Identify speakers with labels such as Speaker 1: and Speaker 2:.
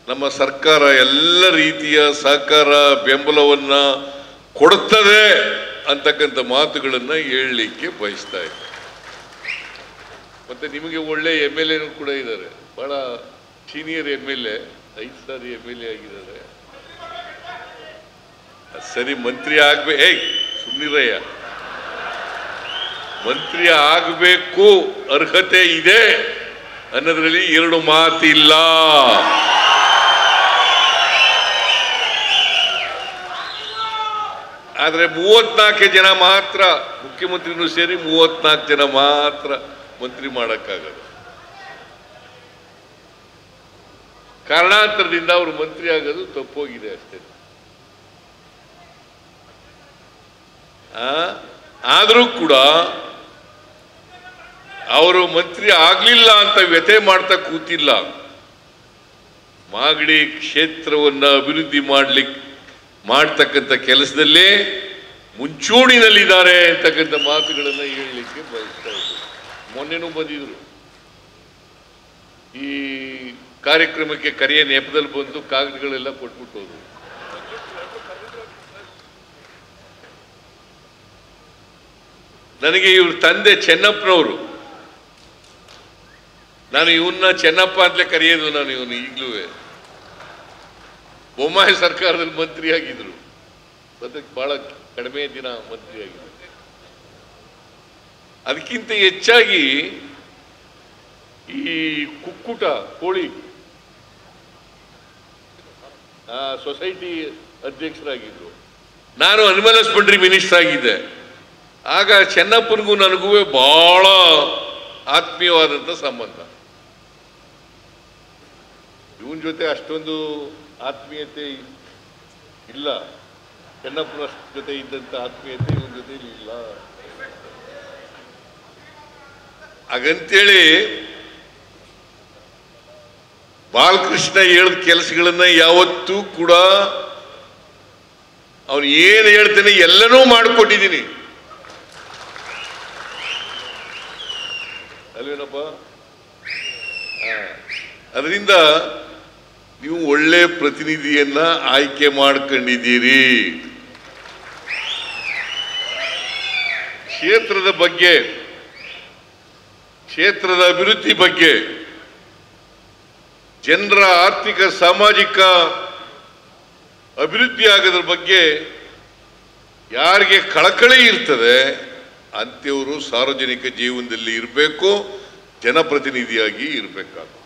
Speaker 1: ನಮ್ಮ ಸರ್ಕಾರ ಎಲ್ಲ ರೀತಿಯ ಸಹಕಾರ ಬೆಂಬಲವನ್ನ ಕೊಡುತ್ತದೆ ಅಂತಕ್ಕಂಥ ಮಾತುಗಳನ್ನು ಹೇಳಲಿಕ್ಕೆ ಬಯಸ್ತಾ ಇದ್ದಾರೆ. ಮತ್ತೆ ನಿಮಗೆ ಒಳ್ಳೆ MLA ಕೂಡ ಇದ್ದಾರೆ, ಬಹಳ ಸೀನಿಯರ್ MLA, 5 ಸಾರಿ MLA ಆಗಿದ್ದಾರೆ. ಸರಿ, ಮಂತ್ರಿ ಸುಮ್ಮನಿರಯ್ಯ, ಮಂತ್ರಿ ಆಗಬೇಕು ಅರ್ಹತೆ ಇದೆ ಅನ್ನೋದ್ರಲ್ಲಿ ಎರಡು ಮಾತಿಲ್ಲ. ಆದ್ರೆ 34 ಜನ ಮಾತ್ರ, ಮುಖ್ಯಮಂತ್ರಿನೂ ಸೇರಿ 34 ಜನ ಮಾತ್ರ ಮಂತ್ರಿ ಮಾಡಕ್ಕಾಗದು. ಕಾರಣಾಂತರದಿಂದ ಅವರು ಮಂತ್ರಿ ಆಗೋದು ತಪ್ಪೋಗಿದೆ ಅಷ್ಟೇ. ಆದರೂ ಕೂಡ ಅವರು ಮಂತ್ರಿ ಆಗ್ಲಿಲ್ಲ ಅಂತ ವ್ಯಥೆ ಮಾಡ್ತಾ ಕೂತಿಲ್ಲ. ಮಾಗಡಿ ಕ್ಷೇತ್ರವನ್ನ ಅಭಿವೃದ್ಧಿ ಮಾಡ್ತಕ್ಕಂಥ ಕೆಲಸದಲ್ಲೇ ಮುಂಚೂಣಿನಲ್ಲಿದ್ದಾರೆ ಅಂತಕ್ಕಂಥ ಮಾತುಗಳನ್ನ ಹೇಳಲಿಕ್ಕೆ ಬಯಸ್ತಾ ಇದ್ದಾರೆ. ಮೊನ್ನೆನೂ ಬಂದಿದ್ರು, ಈ ಕಾರ್ಯಕ್ರಮಕ್ಕೆ ಕರೆಯ ನೆಪದಲ್ಲಿ ಬಂದು ಕಾಗದಗಳೆಲ್ಲ ಕೊಟ್ಬಿಟ್ಟು ಹೋದ್ರು. ನನಗೆ ಇವ್ರ ತಂದೆ ಚೆನ್ನಪ್ಪನವರು, ನಾನು ಇವನ್ನ ಚೆನ್ನಪ್ಪ ಅಂತಲೇ ಕರೆಯೋದು. ನಾನು ಇವನು ಈಗಲೂ ಬೊಮ್ಮಾಯಿ ಸರ್ಕಾರದಲ್ಲಿ ಮಂತ್ರಿ ಆಗಿದ್ರು, ಅದಕ್ಕೆ ಬಹಳ ಕಡಿಮೆ ದಿನ ಮಂತ್ರಿ ಆಗಿದ್ರು. ಅದಕ್ಕಿಂತ ಹೆಚ್ಚಾಗಿ ಈ ಕುಕ್ಕುಟ ಕೋಳಿ ಸೊಸೈಟಿ ಅಧ್ಯಕ್ಷರಾಗಿದ್ರು. ನಾನು ಅನಿಮಲ್ ಹಸ್ಬೆಂಡ್ರಿ ಮಿನಿಸ್ಟರ್ ಆಗಿದ್ದೆ. ಆಗ ಚೆನ್ನಪ್ಪನಿಗೂ ನನಗೂ ಬಹಳ ಆತ್ಮೀಯವಾದಂಥ ಸಂಬಂಧ. ಇವನ್ ಜೊತೆ ಅಷ್ಟೊಂದು ಆತ್ಮೀಯತೆ ಇಲ್ಲ, ಚೆನ್ನಪ್ಪನ ಜೊತೆ ಇದ್ದಂಥ ಆತ್ಮೀಯತೆ ಇವನ್ ಜೊತೆ ಇಲ್ಲ. ಹಾಗಂತೇಳಿ ಬಾಲಕೃಷ್ಣ ಹೇಳಿದ ಕೆಲಸಗಳನ್ನ ಯಾವತ್ತೂ ಕೂಡ ಅವನು ಏನು ಹೇಳ್ತಾನೆ ಎಲ್ಲನೂ ಮಾಡಿಕೊಟ್ಟಿದ್ದೀನಿ ಅಲ್ವೇನಪ್ಪ. ಅದರಿಂದ ನೀವು ಒಳ್ಳೆ ಪ್ರತಿನಿಧಿಯನ್ನ ಆಯ್ಕೆ ಮಾಡ್ಕೊಂಡಿದ್ದೀರಿ. ಕ್ಷೇತ್ರದ ಬಗ್ಗೆ, ಕ್ಷೇತ್ರದ ಅಭಿವೃದ್ಧಿ ಬಗ್ಗೆ, ಜನರ ಆರ್ಥಿಕ ಸಾಮಾಜಿಕ ಅಭಿವೃದ್ಧಿ ಆಗೋದ್ರ ಬಗ್ಗೆ ಯಾರಿಗೆ ಕಳಕಳಿ ಇರ್ತದೆ ಅಂಥವರು ಸಾರ್ವಜನಿಕ ಜೀವನದಲ್ಲಿ ಇರಬೇಕು, ಜನಪ್ರತಿನಿಧಿಯಾಗಿ ಇರಬೇಕಾಗುತ್ತೆ.